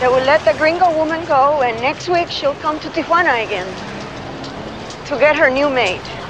They will let the gringo woman go, and next week she'll come to Tijuana again to get her new mate.